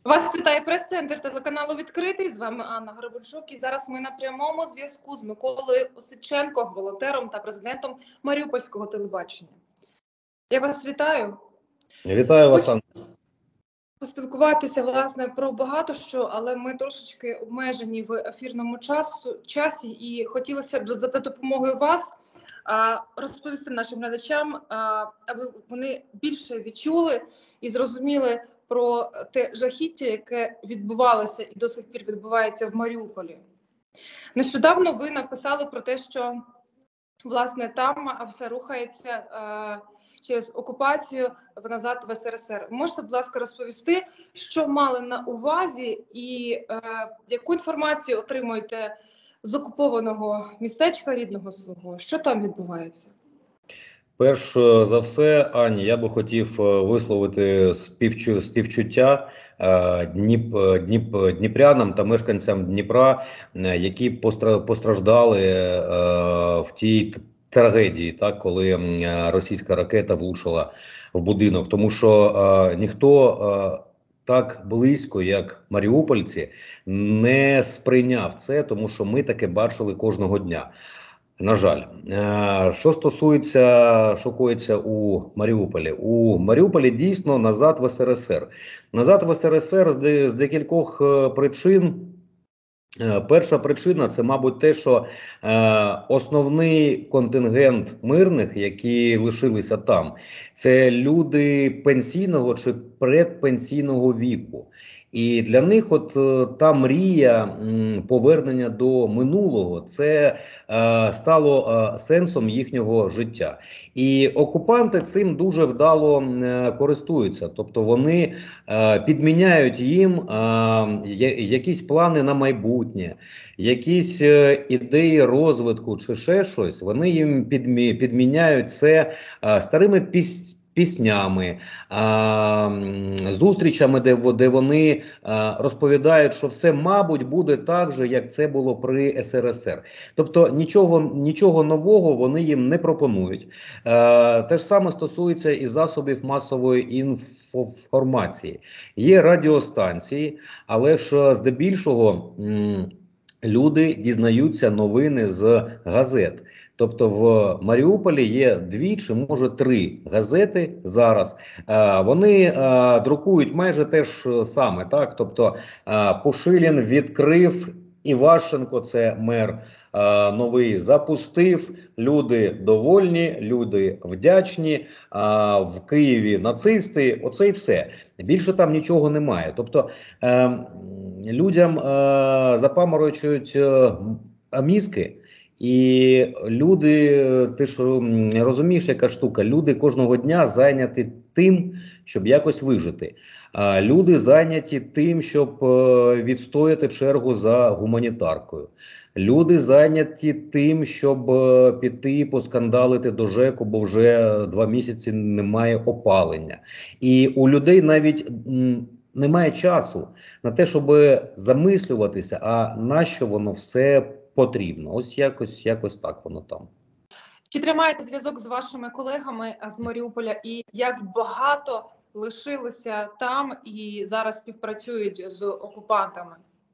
Вас вітає прес-центр телеканалу «Відкритий». З вами Анна Гребенчук. І зараз ми на прямому зв'язку з Миколою Осадченко, волонтером та президентом Маріупольського телебачення. Я вас вітаю. Вітаю вас, Анна. Поспілкуватися, власне, про багато що, але ми трошечки обмежені в ефірному часі і хотілося б за допомогою вас розповісти нашим глядачам, аби вони більше відчули і зрозуміли про те жахіття, яке відбувалося і до сих пір відбувається в Маріуполі. Нещодавно ви написали про те, що, власне, там все рухається через окупацію назад в СРСР. Можете, будь ласка, розповісти, що мали на увазі і яку інформацію отримуєте з окупованого містечка рідного свого? Що там відбувається? Перш за все, Ані, я би хотів висловити співчуття дніпрянам та мешканцям Дніпра, які постраждали в тій трагедії, так, коли російська ракета влучила в будинок. Тому що ніхто так близько, як маріупольці, не сприйняв це, тому що ми таке бачили кожного дня. На жаль, що стосується, що коїться у Маріуполі. У Маріуполі дійсно назад в СРСР. Назад в СРСР з декількох причин. Перша причина – це, мабуть, те, що основний контингент мирних, які лишилися там, це люди пенсійного чи предпенсійного віку. І для них от та мрія повернення до минулого, це стало сенсом їхнього життя. І окупанти цим дуже вдало користуються. Тобто вони підміняють їм якісь плани на майбутнє, якісь ідеї розвитку чи ще щось. Вони їм підміняють це старими піснями, зустрічами, де вони розповідають, що все, мабуть, буде так же, як це було при СРСР. Тобто нічого нового вони їм не пропонують. Те ж саме стосується і засобів масової інформації. Є радіостанції, але ж здебільшого люди дізнаються новини з газет. Тобто в Маріуполі є 2 чи може 3 газети зараз. Вони друкують майже те ж саме. Так? Тобто Пушилін відкрив, Іващенко, це мер новий, запустив, люди довольні, люди вдячні, в Києві нацисти, оце і все. Більше там нічого немає. Тобто людям запаморочують мізки, і люди, ти ж розумієш, яка штука, люди кожного дня зайняті тим, щоб якось вижити. Люди зайняті тим, щоб відстояти чергу за гуманітаркою. Люди зайняті тим, щоб піти поскандалити до ЖЕКу, бо вже 2 місяці немає опалення. І у людей навіть немає часу на те, щоб замислюватися, а на що воно все потрібно. Ось якось так воно там. Чи тримаєте зв'язок з вашими колегами з Маріуполя і як багато лишилися там і зараз співпрацюють з окупантами?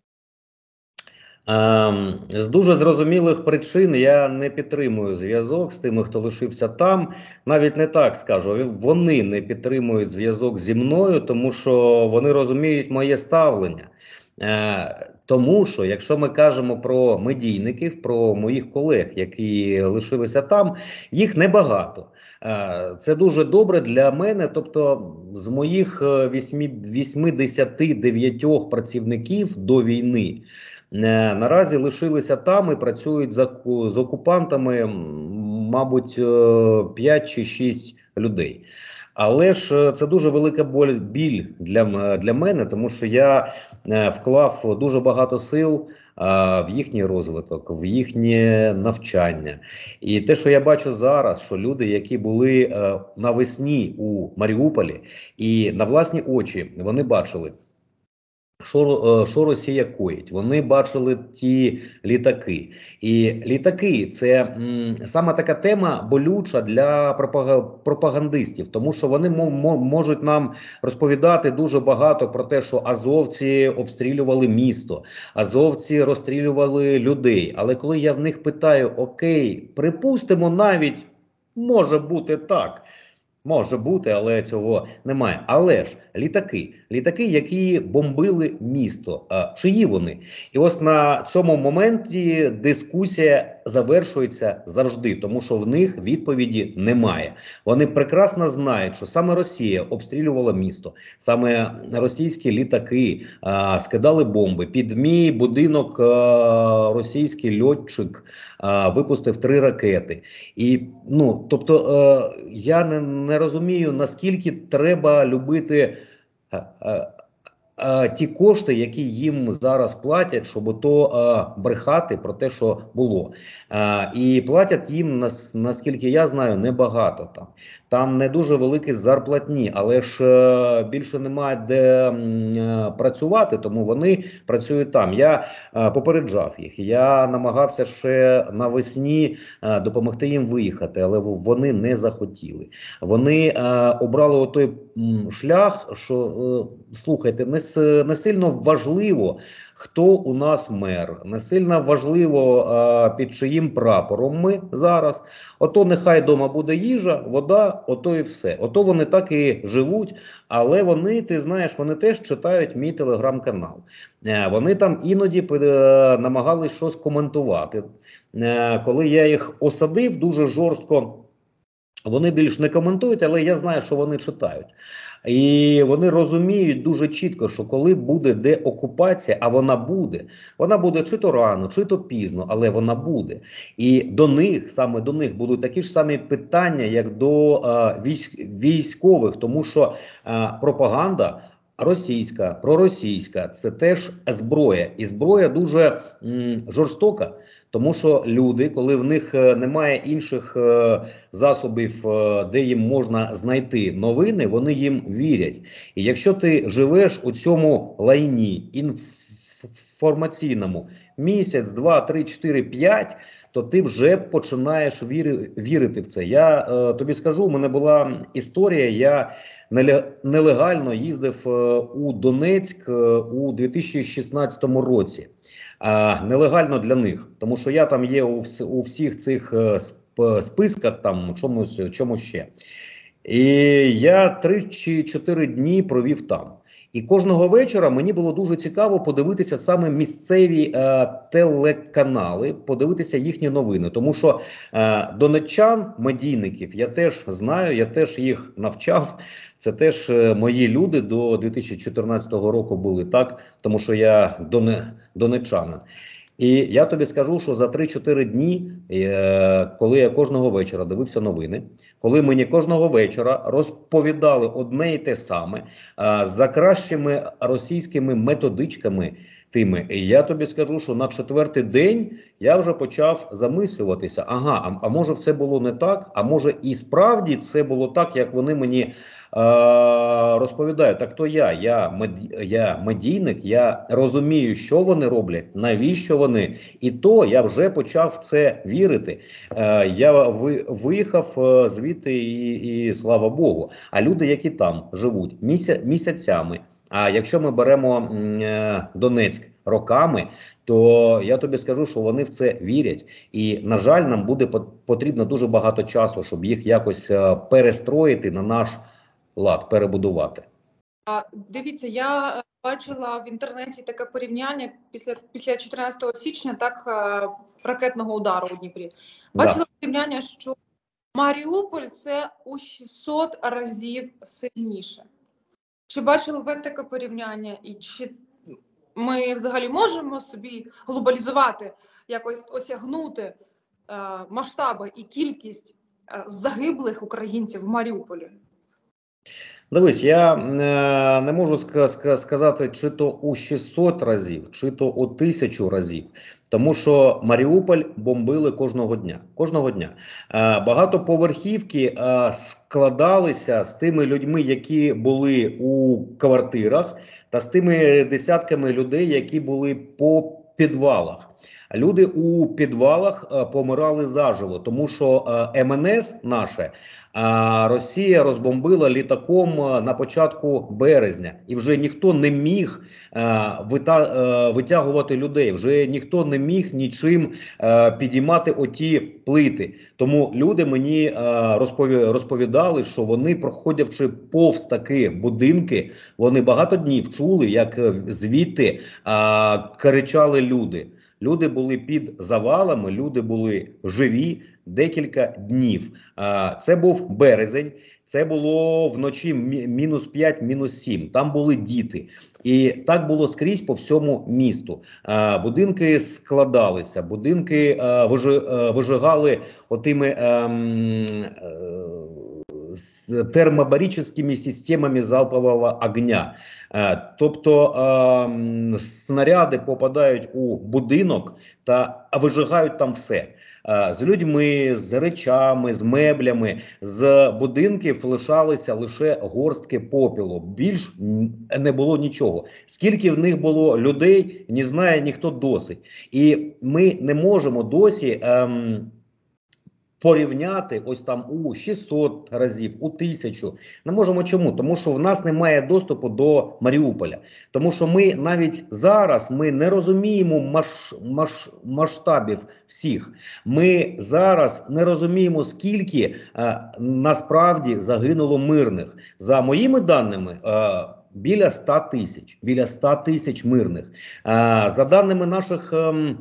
З дуже зрозумілих причин я не підтримую зв'язок з тими, хто лишився там. Навіть не так скажу, вони не підтримують зв'язок зі мною, тому що вони розуміють моє ставлення. Тому що, якщо ми кажемо про медійників, про моїх колег, які лишилися там, їх небагато. Це дуже добре для мене, тобто з моїх 89 працівників до війни наразі лишилися там і працюють з окупантами, мабуть, 5 чи 6 людей. Але ж це дуже велика біль для мене, тому що я вклав дуже багато сил в їхній розвиток, в їхнє навчання. І те, що я бачу зараз, що люди, які були навесні у Маріуполі і на власні очі, вони бачили, Що Росія коїть? Вони бачили ті літаки. І літаки – це саме така тема болюча для пропагандистів, тому що вони можуть нам розповідати дуже багато про те, що азовці обстрілювали місто, азовці розстрілювали людей. Але коли я в них питаю, окей, припустимо, навіть може бути так. Може бути, але цього немає. Але ж літаки, які бомбили місто, чиї вони? І ось на цьому моменті дискусія завершується завжди, тому що в них відповіді немає. Вони прекрасно знають, що саме Росія обстрілювала місто, саме російські літаки скидали бомби. Під мій будинок російський льотчик випустив 3 ракети. І, тобто, я не розумію, наскільки треба любити ті кошти, які їм зараз платять, щоб брехати про те, що було. І платять їм, наскільки я знаю, небагато там. Там не дуже великі зарплатні, але ж більше немає де працювати, тому вони працюють там. Я попереджав їх, я намагався ще навесні допомогти їм виїхати, але вони не захотіли. Вони обрали отой шлях, що, слухайте, не сильно важливо, хто у нас мер, не сильно важливо, під чиїм прапором ми зараз. Ото нехай вдома буде їжа, вода, ото і все. Ото вони так і живуть, але вони, ти знаєш, вони теж читають мій телеграм-канал. Вони там іноді намагались щось коментувати. Коли я їх осадив дуже жорстко, вони більш не коментують, але я знаю, що вони читають. І вони розуміють дуже чітко, що коли буде деокупація, а вона буде чи то рано, чи то пізно, але вона буде. І до них, саме до них, будуть такі ж самі питання, як до військових, тому що пропаганда російська, проросійська – це теж зброя. І зброя дуже жорстока. Тому що люди, коли в них немає інших засобів, де їм можна знайти новини, вони їм вірять. І якщо ти живеш у цьому лайні інформаційному місяць, 2, 3, 4, 5, то ти вже починаєш вірити в це. Я тобі скажу, у мене була історія, я нелегально їздив у Донецьк у 2016 році. Нелегально для них, тому що я там є у всіх цих списках, там чомусь ще. І я 3 чи 4 дні провів там. І кожного вечора мені було дуже цікаво подивитися саме місцеві телеканали, подивитися їхні новини. Тому що донеччан, медійників, я теж знаю, я теж їх навчав. Це теж мої люди до 2014 року були, так? Тому що я донеччанин. І я тобі скажу, що за 3-4 дні, коли я кожного вечора дивився новини, коли мені кожного вечора розповідали одне і те саме, за кращими російськими методичками тими, я тобі скажу, що на 4-й день я вже почав замислюватися, а може все було не так, а може і справді це було так, як вони мені розповідаю. Так то я медійник, я розумію, що вони роблять, навіщо вони, і то я вже почав в це вірити. Я виїхав звідти і слава Богу. А люди, які там живуть місяцями, а якщо ми беремо Донецьк роками, то я тобі скажу, що вони в це вірять. І, на жаль, нам буде потрібно дуже багато часу, щоб їх якось перестроїти на наш лад, перебудувати. Дивіться, я бачила в інтернеті таке порівняння після 14 січня, так, ракетного удару у Дніпрі. Бачила порівняння, що Маріуполь – це у 600 разів сильніше. Чи бачили ви таке порівняння? І чи ми взагалі можемо собі глобалізувати, якось осягнути масштаби і кількість загиблих українців в Маріуполі? Дивись, я не можу сказати, чи то у 600 разів, чи то у 1000 разів. Тому що Маріуполь бомбили кожного дня. Кожного дня. Багатоповерхівки складалися з тими людьми, які були у квартирах, та з тими десятками людей, які були по підвалах. Люди у підвалах помирали заживо, тому що МНС наше Росія розбомбила літаком на початку березня, і вже ніхто не міг витягувати людей. Вже ніхто не міг нічим підіймати оті плити. Тому люди мені розповідали, що вони, проходячи повз такі будинки, вони багато днів чули, як звідти кричали люди. Люди були під завалами, люди були живі декілька днів. Це був березень, це було вночі мінус 5, мінус 7. Там були діти. І так було скрізь по всьому місту. Будинки складалися, будинки вижигали отими з термобаричними системами залпового огня. Тобто снаряди попадають у будинок та вижигають там все. З людьми, з речами, з меблями, з будинків лишалися лише горстки попілу. Більш не було нічого. Скільки в них було людей, не знає ніхто досить. І ми не можемо досі порівняти ось там у 600 разів, у 1000. Не можемо чому? Тому що в нас немає доступу до Маріуполя. Тому що ми навіть зараз ми не розуміємо масштабів всіх. Ми зараз не розуміємо, скільки насправді загинуло мирних. За моїми даними, біля 100 тисяч. Біля 100 тисяч мирних. За даними наших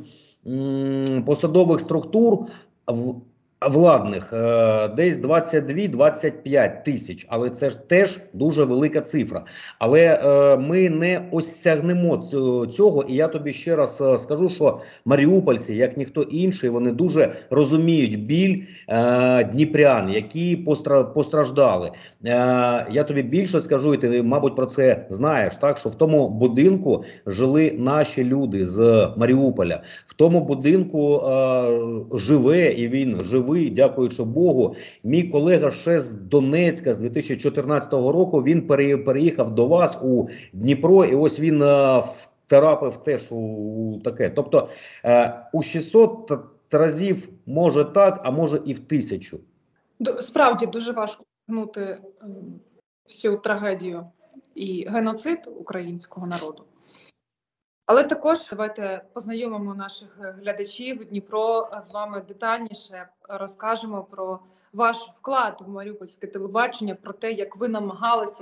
посадових структур, владних, десь 22-25 тисяч, але це ж теж дуже велика цифра. Але ми не осягнемо цього, і я тобі ще раз скажу, що маріупольці, як ніхто інший, вони дуже розуміють біль дніпрян, які постраждали. Я тобі більше скажу, і ти, мабуть, про це знаєш, так, що в тому будинку жили наші люди з Маріуполя. В тому будинку живе, і він живий, дякуючи Богу. Мій колега ще з Донецька з 2014 року, він переїхав до вас у Дніпро, і ось він втрапив теж у таке. Тобто у 600 разів може так, а може і в 1000. Справді дуже важко гнути всю трагедію і геноцид українського народу. Але також давайте познайомимо наших глядачів Дніпро з вами детальніше, розкажемо про ваш вклад в маріупольське телебачення, про те, як ви намагалися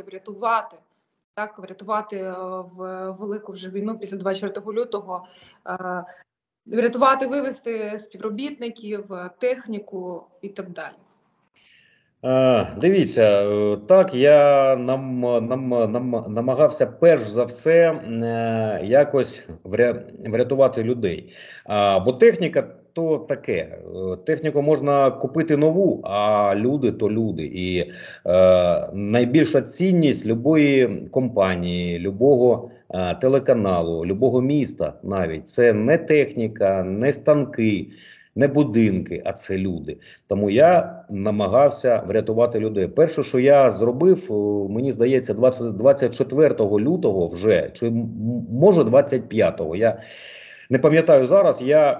врятувати в велику вже війну після 24 лютого, врятувати, вивести співробітників, техніку і так далі. Дивіться, так, я намагався перш за все якось врятувати людей. Бо техніка то таке. Техніку можна купити нову, а люди то люди. І найбільша цінність любої компанії, любого телеканалу, любого міста навіть, це не техніка, не станки, не будинки, а це люди. Тому я намагався врятувати людей. Перше, що я зробив, мені здається, 24 лютого вже, чи може 25-го, я не пам'ятаю зараз, я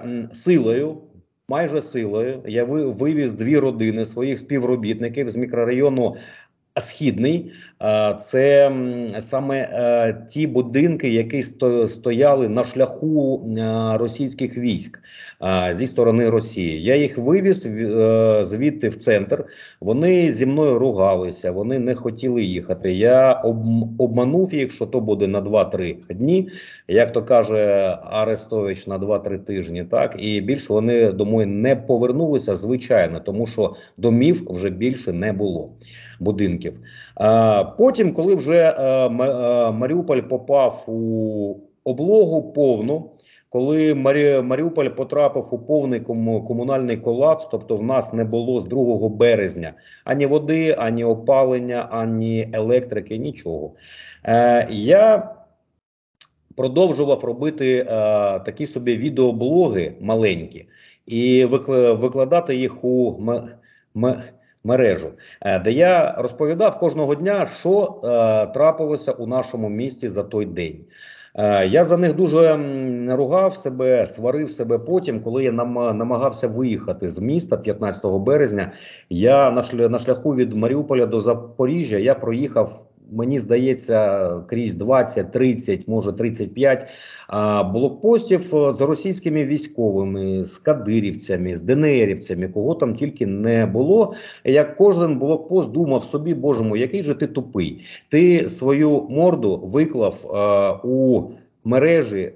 майже силою, я вивіз 2 родини своїх співробітників з мікрорайону Східний. Це саме ті будинки, які стояли на шляху російських військ зі сторони Росії. Я їх вивіз звідти в центр. Вони зі мною ругалися, вони не хотіли їхати. Я обманув їх, що то буде на 2-3 дні, як то каже Арестович, на 2-3 тижні. Так? І більше вони домой не повернулися, звичайно, тому що домів вже більше не було, будинків. Потім, коли вже Маріуполь попав у облогу повну, коли Маріуполь потрапив у повний комунальний колапс, тобто в нас не було з 2 березня ані води, ані опалення, ані електрики, нічого. Я продовжував робити такі собі відеоблоги маленькі і викладати їх у мережу, де я розповідав кожного дня, що трапилося у нашому місті за той день. Я за них дуже ругав себе, сварив себе потім, коли я намагався виїхати з міста 15 березня. Я на шляху від Маріуполя до Запоріжжя я проїхав, мені здається, крізь 20, 30, може 35 блокпостів з російськими військовими, з кадирівцями, з ДНРівцями, кого там тільки не було. Як кожен блокпост думав собі, боже мой, який же ти тупий. Ти свою морду виклав у мережі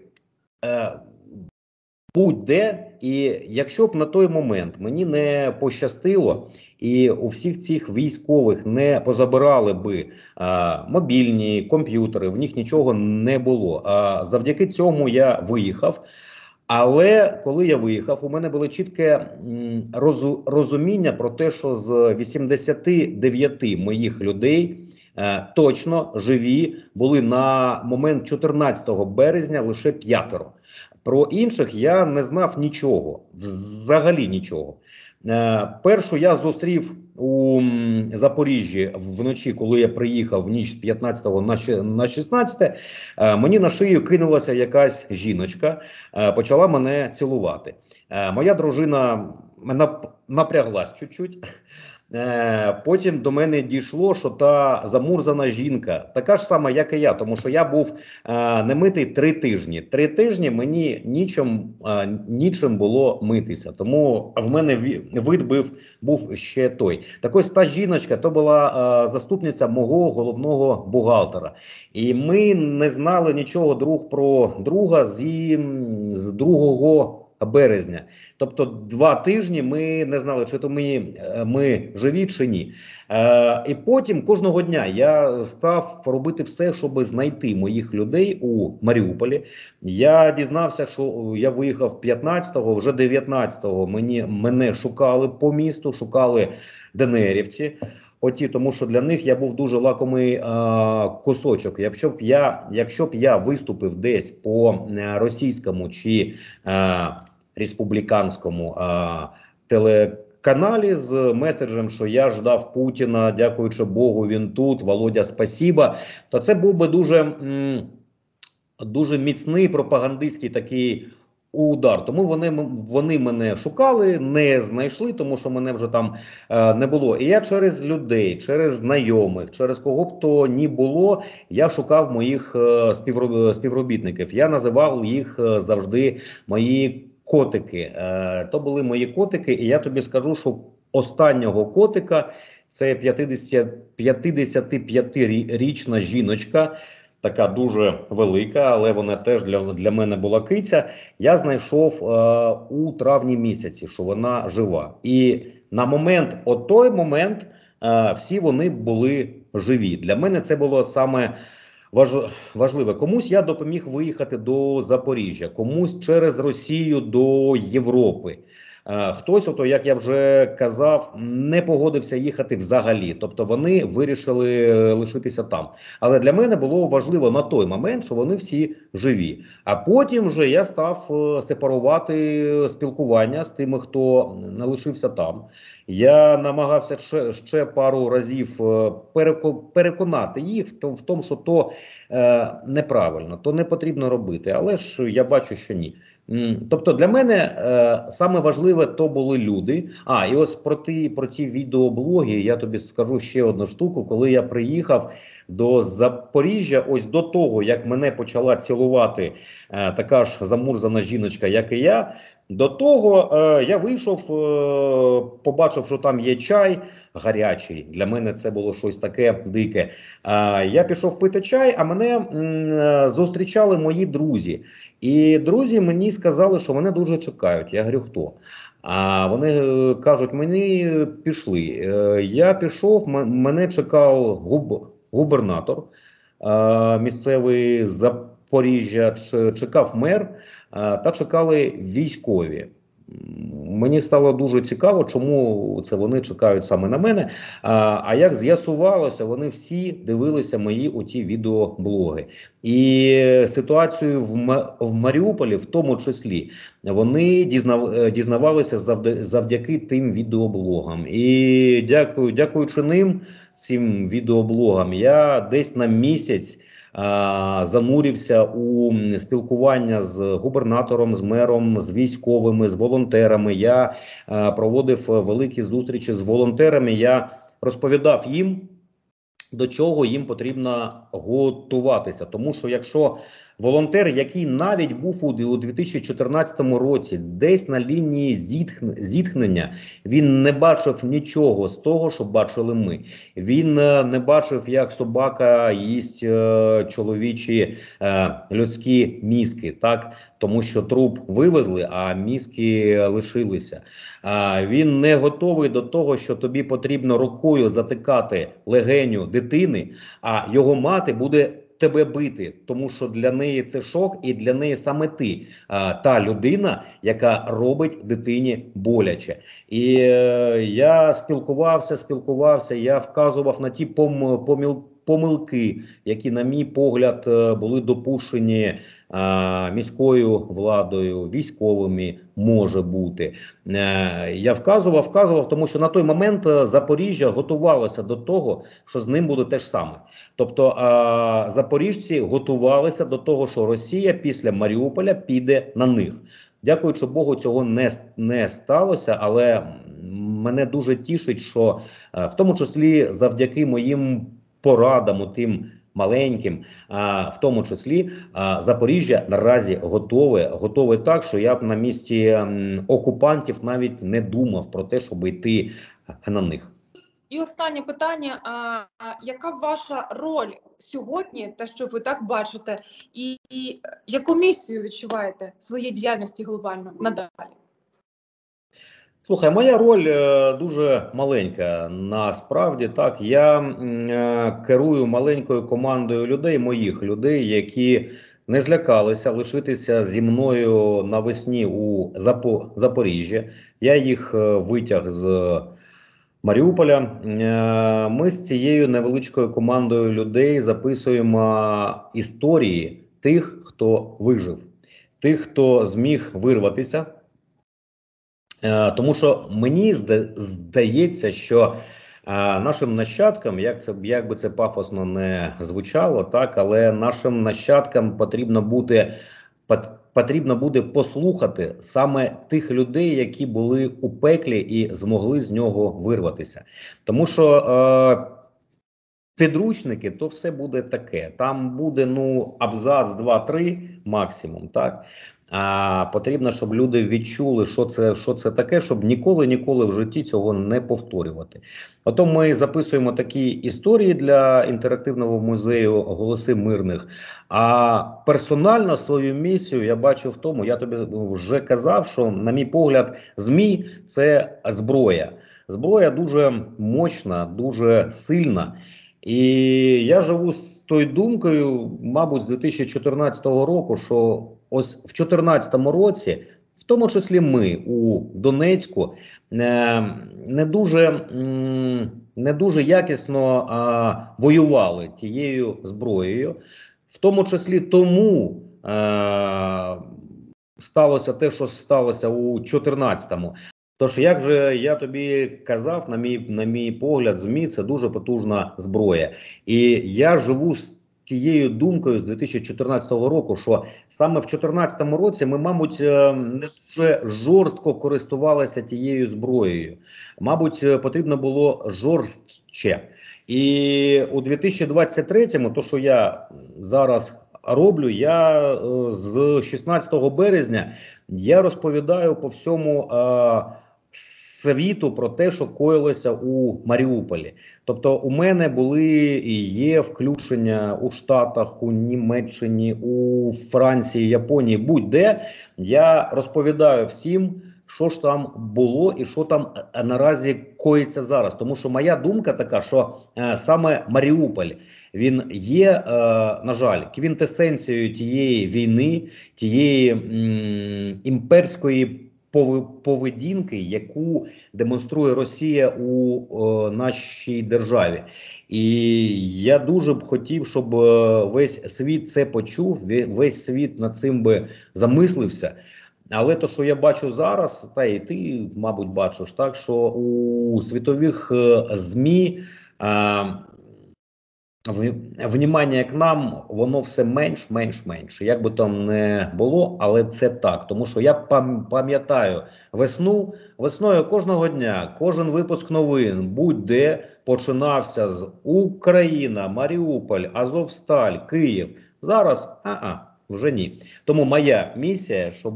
будь-де, і якщо б на той момент мені не пощастило, і у всіх цих військових не позабирали би мобільні, комп'ютери, в них нічого не було. Завдяки цьому я виїхав. Але коли я виїхав, у мене було чітке розуміння про те, що з 89 моїх людей точно живі були на момент 14 березня лише 5. Про інших я не знав нічого, взагалі нічого. Першу я зустрів у Запоріжжі вночі, коли я приїхав в ніч з 15 на 16, мені на шию кинулася якась жіночка, почала мене цілувати. Моя дружина напряглась чуть-чуть. Потім до мене дійшло, що та замурзана жінка така ж сама, як і я, тому що я був немитий 3 тижні. 3 тижні мені нічим було митися, тому в мене вид був ще той. Так ось та жіночка, то була заступниця мого головного бухгалтера. І ми не знали нічого друг про друга з 2 березня. Тобто 2 тижні ми не знали, чи то ми живі, чи ні. І потім кожного дня я став робити все, щоб знайти моїх людей у Маріуполі. Я дізнався, що я виїхав 15-го, вже 19-го мене шукали по місту, шукали ДНРівці. Тому що для них я був дуже лакомий кусочок. Якщо б я виступив десь по російському чи республіканському телеканалі з меседжем, що я ждав Путіна, дякуючи Богу, він тут, Володя, спасіба, то це був би дуже міцний пропагандистський такий удар. Тому вони мене шукали, не знайшли, тому що мене вже там не було. І я через людей, через знайомих, через кого б то ні було, я шукав моїх співробітників. Я називав їх завжди мої котики. То були мої котики, і я тобі скажу, що останнього котика, це 55-річна жіночка, така дуже велика, але вона теж для мене була киця. Я знайшов у травні місяці, що вона жива. І на той момент всі вони були живі. Для мене це було саме важливе. Комусь я допоміг виїхати до Запоріжжя, комусь через Росію до Європи. Хтось, як я вже казав, не погодився їхати взагалі. Тобто вони вирішили лишитися там. Але для мене було важливо на той момент, що вони всі живі. А потім вже я став сепарувати спілкування з тими, хто не лишився там. Я намагався ще пару разів переконати їх в тому, що то неправильно, то не потрібно робити. Але ж я бачу, що ні. Тобто для мене саме важливе то були люди. І ось про ті відеоблоги я тобі скажу ще одну штуку. Коли я приїхав до Запоріжжя, ось до того, як мене почала цілувати така ж замурзана жіночка, як і я, до того я вийшов, побачив, що там є чай гарячий. Для мене це було щось таке дике. Я пішов пити чай, а мене зустрічали мої друзі. І друзі мені сказали, що мене дуже чекають. Я говорю, хто? А вони кажуть, мені пішли. Я пішов, мене чекав губернатор місцевий Запоріжжя, чекав мер та чекали військові. Мені стало дуже цікаво, чому це вони чекають саме на мене. А як з'ясувалося, вони всі дивилися мої оті відеоблоги. І ситуацію в Маріуполі, в тому числі, вони дізнавалися завдяки тим відеоблогам. І дякуючи ним, цим відеоблогам, я десь на місяць занурився у спілкування з губернатором, з мером, з військовими, з волонтерами. Я проводив великі зустрічі з волонтерами. Я розповідав їм, до чого їм потрібно готуватися. Тому що якщо волонтер, який навіть був у 2014 році десь на лінії зіткнення, він не бачив нічого з того, що бачили ми. Він не бачив, як собака їсть чоловічі людські мізки, так? Тому що труп вивезли, а мізки лишилися. Він не готовий до того, що тобі потрібно рукою затикати легеню дитини, а його мати буде тебе бити, тому що для неї це шок, і для неї саме ти та людина, яка робить дитині боляче. І я спілкувався, я вказував на ті помилки, які, на мій погляд, були допущені міською владою, військовими, може бути. Я вказував, тому що на той момент Запоріжжя готувалося до того, що з ним буде те ж саме. Тобто запоріжці готувалися до того, що Росія після Маріуполя піде на них. Дякуючи Богу, цього не сталося, але мене дуже тішить, що в тому числі завдяки моїм порадам, тим маленьким, в тому числі Запоріжжя наразі готове так, що я б на місці окупантів навіть не думав про те, щоб йти на них. І останнє питання, яка ваша роль сьогодні, те, що ви так бачите, і яку місію відчуваєте в своїй діяльності глобально надалі? Слухай, моя роль дуже маленька, насправді, так. Я керую маленькою командою людей, моїх людей, які не злякалися лишитися зі мною навесні у Запоріжжі. Я їх витяг з Маріуполя. Ми з цією невеличкою командою людей записуємо історії тих, хто вижив, тих, хто зміг вирватися. Тому що мені здається, що нашим нащадкам, як би це пафосно не звучало, так, але нашим нащадкам потрібно буде послухати саме тих людей, які були у пеклі і змогли з нього вирватися. Тому що підручники, то все буде таке. Там буде, абзац 2-3 максимум, так? А потрібно, щоб люди відчули, що це таке, щоб ніколи в житті цього не повторювати. Ото ми записуємо такі історії для інтерактивного музею «Голоси мирних». А персонально свою місію я бачу в тому, я тобі вже казав, що, на мій погляд, ЗМІ – це зброя. Зброя дуже мощна, дуже сильна. І я живу з тою думкою, мабуть, з 2014 року, що ось в 2014 році, в тому числі ми у Донецьку, не дуже якісно воювали тією зброєю. В тому числі тому сталося те, що сталося у 2014-му. Тож, як же я тобі казав, на мій погляд, ЗМІ – це дуже потужна зброя. І я живу з тією думкою з 2014 року, що саме в 2014 році ми, мабуть, не дуже жорстко користувалися тією зброєю. Мабуть, потрібно було жорстче. І у 2023-му, то, що я зараз роблю, я з 16 березня я розповідаю по всьому світу про те, що коїлося у Маріуполі. Тобто у мене були і є включення у Штатах, у Німеччині, у Франції, Японії, будь-де. Я розповідаю всім, що ж там було і що там наразі коїться зараз. Тому що моя думка така, що саме Маріуполь, він є, на жаль, квінтесенцією тієї війни, тієї імперської поведінки, яку демонструє Росія у нашій державі. І я дуже б хотів, щоб весь світ це почув, весь світ над цим би замислився. Але то, що я бачу зараз, та і ти, мабуть, бачиш, так, що у світових ЗМІ внімання к нам, воно все менш. Як би там не було, але це так. Тому що я пам'ятаю весною кожного дня, кожен випуск новин, будь-де починався з Україна, Маріуполь, Азовсталь, Київ. Зараз, вже ні. Тому моя місія, щоб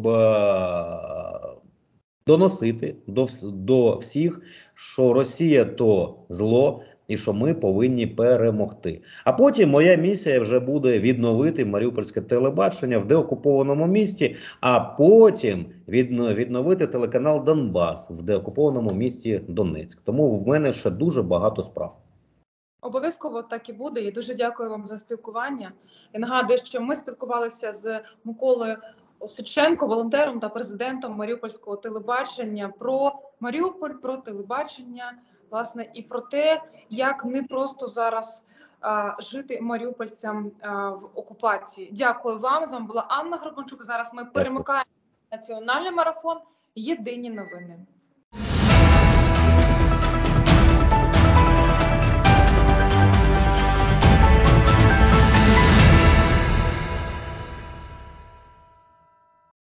доносити до всіх, що Росія то зло, і що ми повинні перемогти. А потім моя місія вже буде відновити маріупольське телебачення в деокупованому місті, а потім відновити телеканал Донбас в деокупованому місті Донецьк. Тому в мене ще дуже багато справ. Обов'язково так і буде. І дуже дякую вам за спілкування. Я нагадую, що ми спілкувалися з Миколою Осадченко, волонтером та президентом Маріупольського телебачення, про Маріуполь, про телебачення, власне, і про те, як не просто зараз жити маріупольцям в окупації. Дякую вам. З вами була Анна Гребенчук. Зараз ми перемикаємо національний марафон «Єдині новини».